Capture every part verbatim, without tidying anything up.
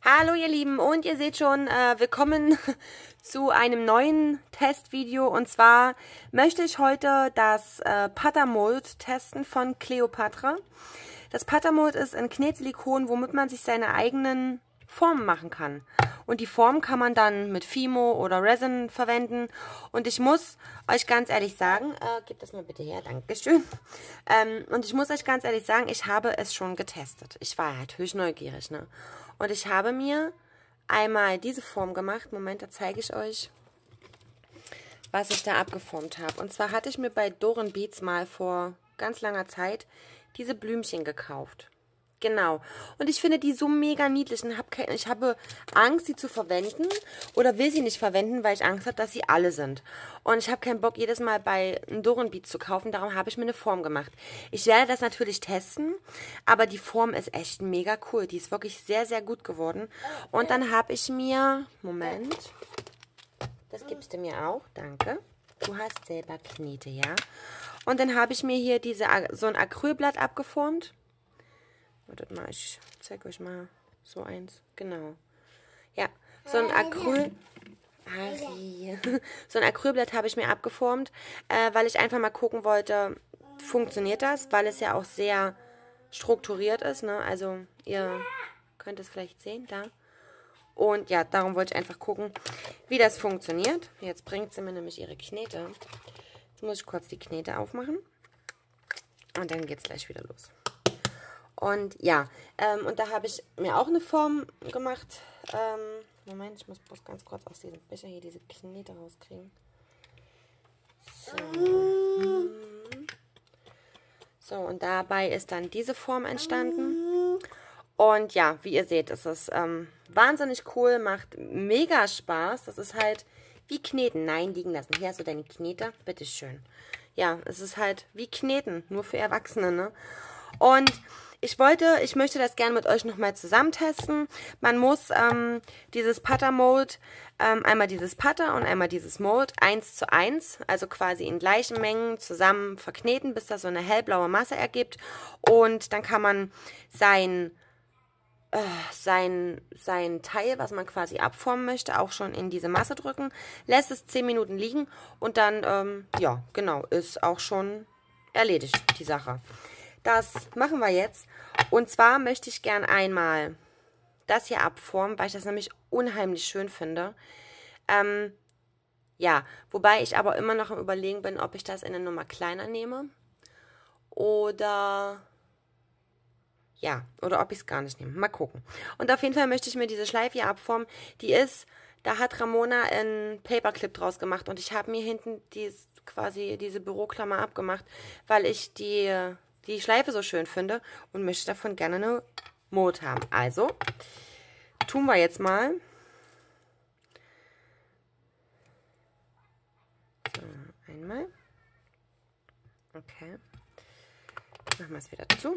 Hallo ihr Lieben, und ihr seht schon, äh, willkommen zu einem neuen Testvideo, und zwar möchte ich heute das äh, Puttermold testen von Cleopatra. Das Puttermold ist ein Knetsilikon, womit man sich seine eigenen Formen machen kann. Und die Form kann man dann mit Fimo oder Resin verwenden. Und ich muss euch ganz ehrlich sagen, äh, gebt das mal bitte her, Dankeschön. Ähm, und ich muss euch ganz ehrlich sagen, ich habe es schon getestet. Ich war halt höchst neugierig, ne? Und ich habe mir einmal diese Form gemacht. Moment, da zeige ich euch, was ich da abgeformt habe. Und zwar hatte ich mir bei Doren Beats mal vor ganz langer Zeit diese Blümchen gekauft. Genau. Und ich finde die so mega niedlich und hab kein, ich habe Angst, sie zu verwenden oder will sie nicht verwenden, weil ich Angst habe, dass sie alle sind. Und ich habe keinen Bock, jedes Mal bei einem Doren Beats zu kaufen. Darum habe ich mir eine Form gemacht. Ich werde das natürlich testen, aber die Form ist echt mega cool. Die ist wirklich sehr, sehr gut geworden. Und dann habe ich mir... Moment. Das gibst du mir auch. Danke. Du hast selber Knete, ja? Und dann habe ich mir hier diese, so ein Acrylblatt abgeformt. Wartet mal, ich zeige euch mal so eins. Genau. Ja, so ein Acryl... Ari. So ein Acrylblatt habe ich mir abgeformt, äh, weil ich einfach mal gucken wollte, funktioniert das, weil es ja auch sehr strukturiert ist, ne? Also ihr könnt es vielleicht sehen, da. Und ja, darum wollte ich einfach gucken, wie das funktioniert. Jetzt bringt sie mir nämlich ihre Knete. Jetzt muss ich kurz die Knete aufmachen. Und dann geht es gleich wieder los. Und ja, ähm, und da habe ich mir auch eine Form gemacht. Ähm, Moment, ich muss bloß ganz kurz aus diesem Becher hier diese Knete rauskriegen. So. So, und dabei ist dann diese Form entstanden. Und ja, wie ihr seht, ist es ähm, wahnsinnig cool, macht mega Spaß. Das ist halt wie Kneten. Nein, liegen lassen. Hier hast du deine Knete. Bitteschön. Ja, es ist halt wie Kneten, nur für Erwachsene, ne? Und ich wollte, ich möchte das gerne mit euch nochmal zusammen testen. Man muss ähm, dieses Puttermold, ähm, einmal dieses Putter und einmal dieses Mold eins zu eins, also quasi in gleichen Mengen zusammen verkneten, bis das so eine hellblaue Masse ergibt. Und dann kann man sein, äh, sein, sein Teil, was man quasi abformen möchte, auch schon in diese Masse drücken, lässt es zehn Minuten liegen und dann, ähm, ja, genau, ist auch schon erledigt, die Sache. Das machen wir jetzt. Und zwar möchte ich gern einmal das hier abformen, weil ich das nämlich unheimlich schön finde. Ähm, ja, wobei ich aber immer noch am Überlegen bin, ob ich das in eine Nummer kleiner nehme. Oder, ja, oder ob ich es gar nicht nehme. Mal gucken. Und auf jeden Fall möchte ich mir diese Schleife hier abformen. Die ist, da hat Ramona einen Paperclip draus gemacht. Und ich habe mir hinten dies, quasi diese Büroklammer abgemacht, weil ich die... die Schleife so schön finde und möchte davon gerne eine Mold haben. Also, tun wir jetzt mal. So, einmal. Okay. Machen wir es wieder zu.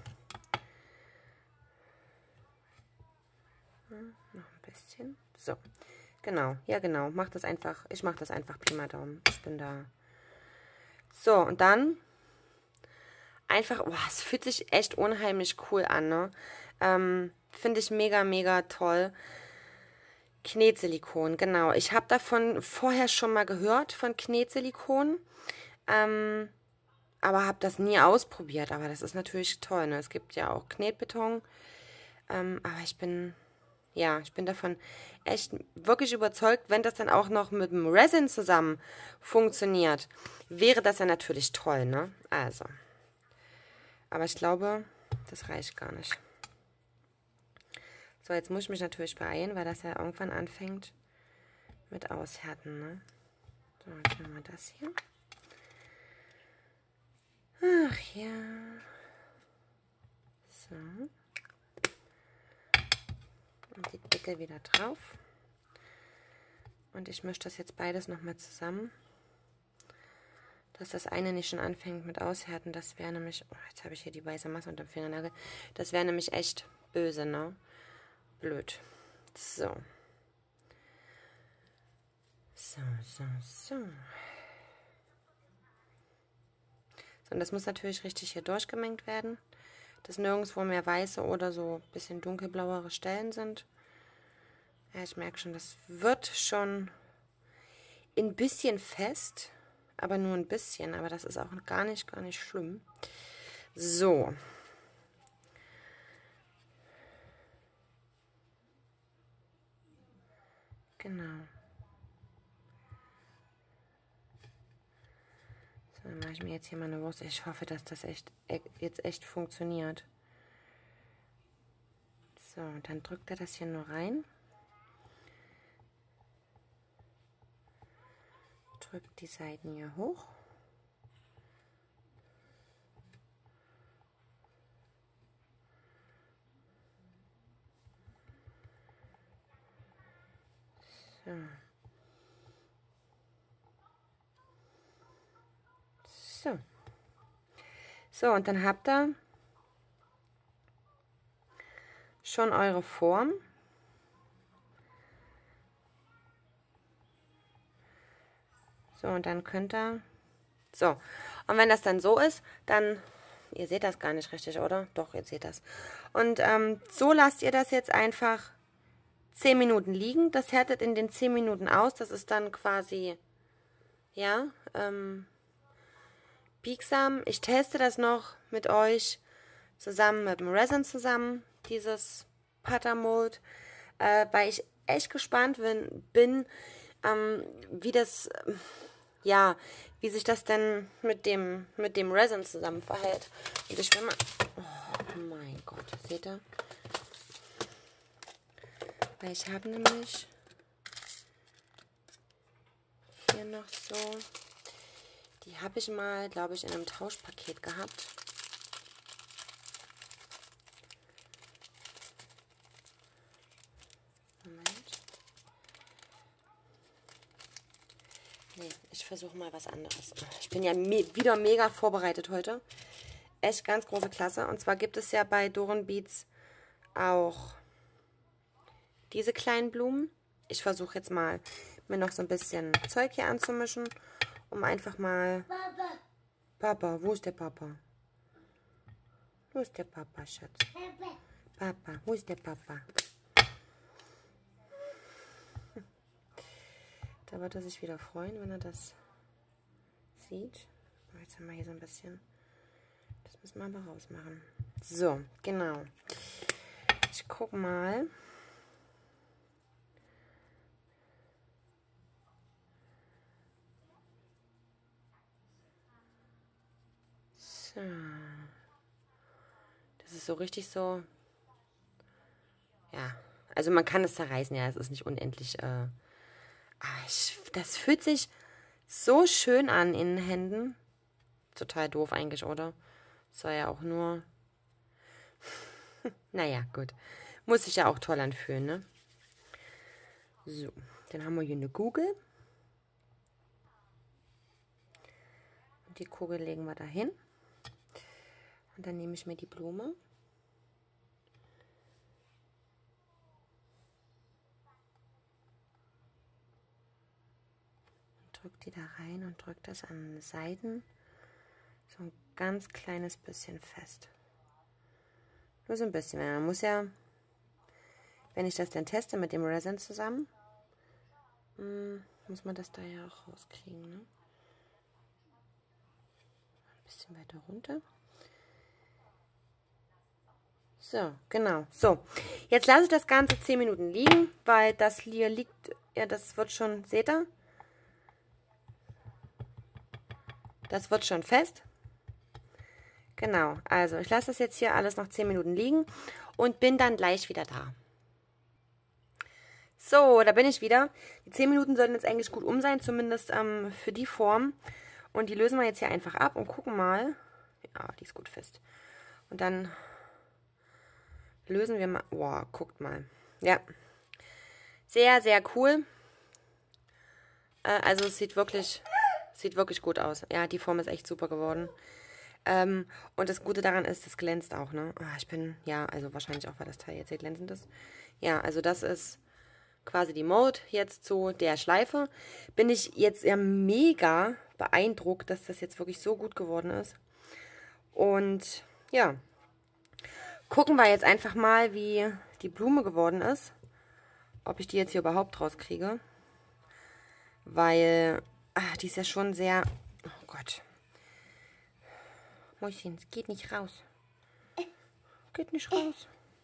Hm, noch ein bisschen. So, genau. Ja, genau. Mach das einfach. Ich mache das einfach Pi mal Daumen. Ich bin da. So, und dann... Einfach, oh, es fühlt sich echt unheimlich cool an, ne? Ähm, finde ich mega, mega toll. Knetsilikon, genau. Ich habe davon vorher schon mal gehört, von Knetsilikon. Ähm, aber habe das nie ausprobiert. Aber das ist natürlich toll, ne? Es gibt ja auch Knetbeton. Ähm, aber ich bin, ja, ich bin davon echt wirklich überzeugt, wenn das dann auch noch mit dem Resin zusammen funktioniert, wäre das ja natürlich toll, ne? Also... Aber ich glaube, das reicht gar nicht. So, jetzt muss ich mich natürlich beeilen, weil das ja irgendwann anfängt mit Aushärten, ne? So, jetzt nehmen wir das hier. Ach ja. So. Und die Deckel wieder drauf. Und ich mische das jetzt beides nochmal zusammen. Dass das eine nicht schon anfängt mit Aushärten, das wäre nämlich... Oh, jetzt habe ich hier die weiße Masse unter dem Fingernagel. Das wäre nämlich echt böse, ne? Blöd. So. So, so, so. So, und das muss natürlich richtig hier durchgemengt werden, dass nirgendwo mehr weiße oder so ein bisschen dunkelblauere Stellen sind. Ja, ich merke schon, das wird schon ein bisschen fest, aber nur ein bisschen. Aber das ist auch gar nicht, gar nicht schlimm. So. Genau. So, dann mache ich mir jetzt hier mal eine Wurst. Ich hoffe, dass das echt jetzt echt funktioniert. So, dann drückt er das hier nur rein. Drückt die Seiten hier hoch. So. So. So, und dann habt ihr schon eure Form. So, und dann könnt ihr... So, und wenn das dann so ist, dann... Ihr seht das gar nicht richtig, oder? Doch, ihr seht das. Und ähm, so lasst ihr das jetzt einfach zehn Minuten liegen. Das härtet in den zehn Minuten aus. Das ist dann quasi, ja, ähm, biegsam. Ich teste das noch mit euch zusammen mit dem Resin zusammen, dieses Pata Mold, äh, weil ich echt gespannt bin, bin ähm, wie das, äh, ja, wie sich das denn mit dem, mit dem Resin zusammen verhält. Und ich will mal, oh mein Gott, seht ihr? Weil ich habe nämlich hier noch so, die habe ich mal, glaube ich, in einem Tauschpaket gehabt. Moment. Nee, ich versuche mal was anderes. Ich bin ja me wieder mega vorbereitet heute. Echt ganz große Klasse. Und zwar gibt es ja bei Doran Beads auch diese kleinen Blumen. Ich versuche jetzt mal, mir noch so ein bisschen Zeug hier anzumischen, um einfach mal... Papa, Papa, wo ist der Papa? Wo ist der Papa, Schatz? Papa, Papa, wo ist der Papa? Da wird er sich wieder freuen, wenn er das sieht. Jetzt haben wir hier so ein bisschen... Das müssen wir aber rausmachen. So, genau. Ich gucke mal... So. Das ist so richtig so... Ja, also man kann es zerreißen, ja, es ist nicht unendlich... Äh, ich, das fühlt sich so schön an in den Händen. Total doof eigentlich, oder? Soll ja auch nur... Naja, gut. Muss sich ja auch toll anfühlen, ne? So, dann haben wir hier eine Kugel. Und die Kugel legen wir dahin. Und dann nehme ich mir die Blume. Drückt die da rein und drückt das an den Seiten so ein ganz kleines bisschen fest. Nur so ein bisschen. Man muss ja, wenn ich das dann teste mit dem Resin zusammen, muss man das da ja auch rauskriegen, ne? Ein bisschen weiter runter. So, genau. So, jetzt lasse ich das Ganze zehn Minuten liegen, weil das hier liegt, ja, das wird schon, seht ihr? Das wird schon fest. Genau, also ich lasse das jetzt hier alles noch zehn Minuten liegen und bin dann gleich wieder da. So, da bin ich wieder. Die zehn Minuten sollten jetzt eigentlich gut um sein, zumindest ähm, für die Form. Und die lösen wir jetzt hier einfach ab und gucken mal. Ja, die ist gut fest. Und dann lösen wir mal. Wow, guckt mal. Ja, sehr, sehr cool. Äh, also es sieht wirklich... Sieht wirklich gut aus. Ja, die Form ist echt super geworden. Ähm, und das Gute daran ist, das glänzt auch, ne? Oh, ich bin, ja, also wahrscheinlich auch, weil das Teil jetzt hier glänzend ist. Ja, also das ist quasi die Mold jetzt zu der Schleife. Bin ich jetzt ja mega beeindruckt, dass das jetzt wirklich so gut geworden ist. Und ja, gucken wir jetzt einfach mal, wie die Blume geworden ist. ob ich die jetzt hier überhaupt rauskriege. Weil, ach, die ist ja schon sehr... Oh Gott. Mäuschen, es geht nicht raus. Geht nicht raus.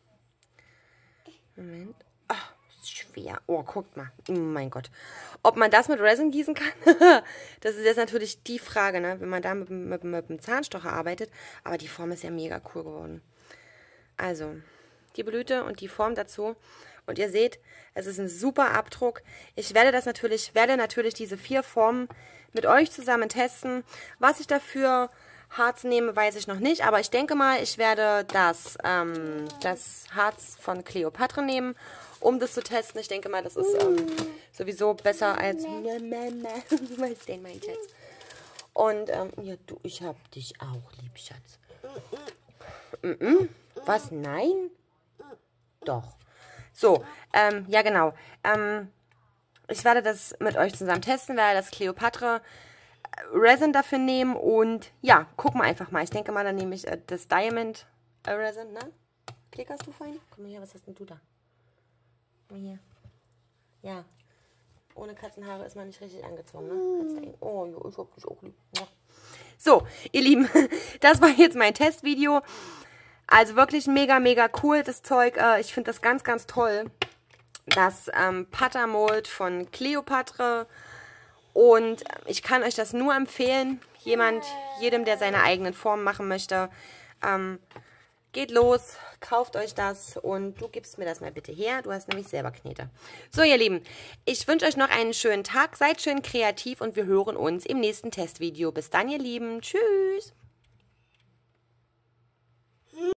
Moment. Ach, ist schwer. Oh, guckt mal. Oh mein Gott. Ob man das mit Resin gießen kann? Das ist jetzt natürlich die Frage, ne? Wenn man da mit, mit, mit dem Zahnstocher arbeitet. Aber die Form ist ja mega cool geworden. Also, die Blüte und die Form dazu. Und ihr seht, es ist ein super Abdruck. Ich werde das natürlich, werde natürlich diese vier Formen mit euch zusammen testen. Was ich dafür Harz nehme, weiß ich noch nicht. Aber ich denke mal, ich werde das, ähm, das Harz von Cleopatra nehmen, um das zu testen. Ich denke mal, das ist ähm, sowieso besser als... Was denn, mein Schatz? Und, ähm, ja, du, ich hab dich auch lieb, Schatz. Mm-mm. Was? Nein? Doch. So, ähm, ja genau. Ähm, ich werde das mit euch zusammen testen, werde das Cleopatra Resin dafür nehmen und ja, gucken wir einfach mal. Ich denke mal, dann nehme ich äh, das Diamond äh, Resin, ne? Klickerst du fein? Guck mal hier, was hast denn du da? Guck mal hier. Ja. Ohne Katzenhaare ist man nicht richtig angezogen, ne? Oh, ja, ich hab dich auch lieb. Ja. So, ihr Lieben, das war jetzt mein Testvideo. Also wirklich mega, mega cool, das Zeug. Äh, ich finde das ganz, ganz toll. Das ähm, Patamold von Cleopatra. Und ich kann euch das nur empfehlen. Jemand, jedem, der seine eigenen Formen machen möchte, ähm, geht los, kauft euch das und du gibst mir das mal bitte her. Du hast nämlich selber Knete. So, ihr Lieben, ich wünsche euch noch einen schönen Tag. Seid schön kreativ und wir hören uns im nächsten Testvideo. Bis dann, ihr Lieben. Tschüss.